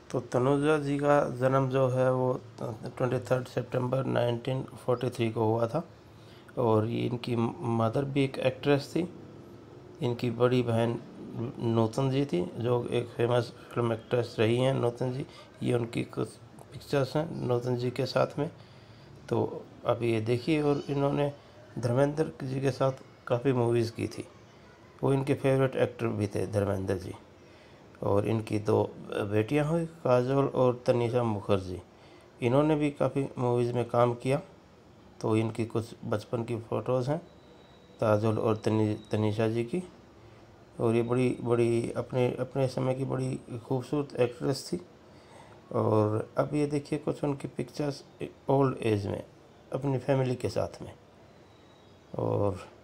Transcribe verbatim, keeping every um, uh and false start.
तो तनुजा जी का जन्म जो है वो ट्वेंटी थर्ड सितंबर नाइनटीन फोर्टी थ्री को हुआ था। और ये इनकी मदर भी एक एक्ट्रेस थी। इनकी बड़ी बहन नूतन जी थी, जो एक फेमस फिल्म एक्ट्रेस रही हैं नूतन जी। ये उनकी कुछ पिक्चर्स हैं नूतन जी के साथ में। तो अभी ये देखिए, और इन्होंने धर्मेंद्र जी के साथ काफ़ी मूवीज़ की थी। वो इनके फेवरेट एक्टर भी थे धर्मेंद्र जी। और इनकी दो बेटियां हुई, काजोल और तनीषा मुखर्जी। इन्होंने भी काफ़ी मूवीज़ में काम किया। तो इनकी कुछ बचपन की फ़ोटोज़ हैं काजोल और तनी तनीषा जी की। और ये बड़ी बड़ी अपने अपने समय की बड़ी खूबसूरत एक्ट्रेस थी। और अब ये देखिए कुछ उनकी पिक्चर्स ओल्ड एज में अपनी फैमिली के साथ में। और